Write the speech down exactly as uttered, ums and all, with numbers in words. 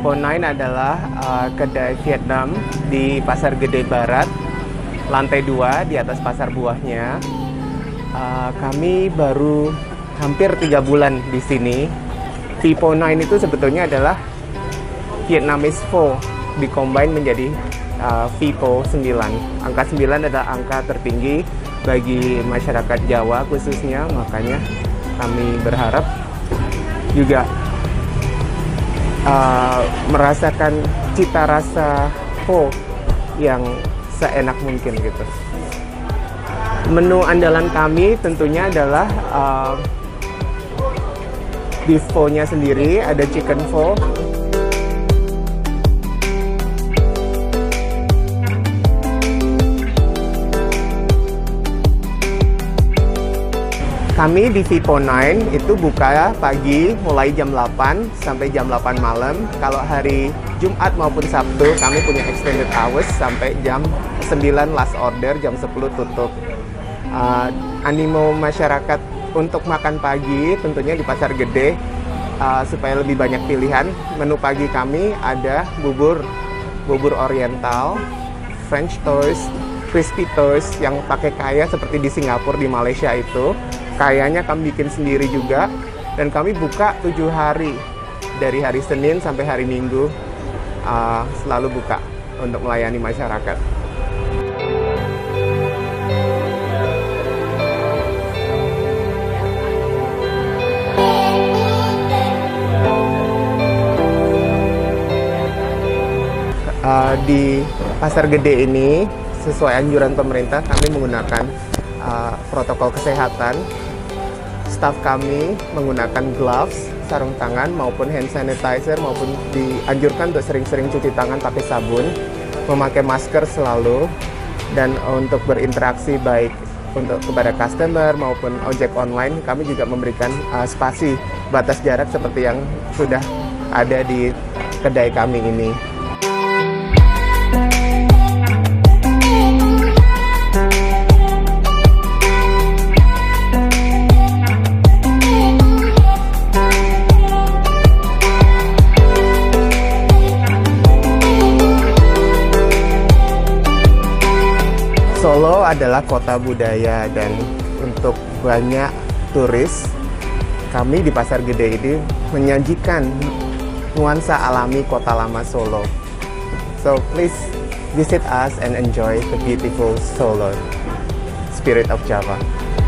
Vipo sembilan adalah uh, kedai Vietnam di Pasar Gede Barat, lantai dua di atas pasar buahnya. Uh, kami baru hampir tiga bulan di sini. Vipo sembilan itu sebetulnya adalah Vietnamese Pho dikombin menjadi uh, Vipo sembilan. Angka sembilan adalah angka tertinggi bagi masyarakat Jawa khususnya, makanya kami berharap juga uh, merasakan cita rasa pho yang seenak mungkin gitu. Menu andalan kami tentunya adalah uh, beef pho-nya sendiri, ada chicken pho. Kami di Vipo sembilan itu buka pagi mulai jam delapan sampai jam delapan malam. Kalau hari Jumat maupun Sabtu kami punya extended hours sampai jam sembilan last order, jam sepuluh tutup. Uh, animo masyarakat untuk makan pagi tentunya di Pasar Gede uh, supaya lebih banyak pilihan. Menu pagi kami ada bubur, bubur oriental, French toast, crispy toast yang pakai kaya seperti di Singapura, di Malaysia itu. Kayaknya kami bikin sendiri juga, dan kami buka tujuh hari dari hari Senin sampai hari Minggu, uh, selalu buka untuk melayani masyarakat. Uh, di Pasar Gede ini sesuai anjuran pemerintah kami menggunakan uh, protokol kesehatan. Staff kami menggunakan gloves, sarung tangan maupun hand sanitizer, maupun dianjurkan untuk sering-sering cuci tangan pakai sabun, memakai masker selalu, dan untuk berinteraksi baik untuk kepada customer maupun ojek online. Kami juga memberikan uh, spasi batas jarak seperti yang sudah ada di kedai kami ini. Solo adalah kota budaya, dan untuk banyak turis, kami di Pasar Gede ini menyajikan nuansa alami kota lama Solo. So please visit us and enjoy the beautiful Solo, spirit of Java.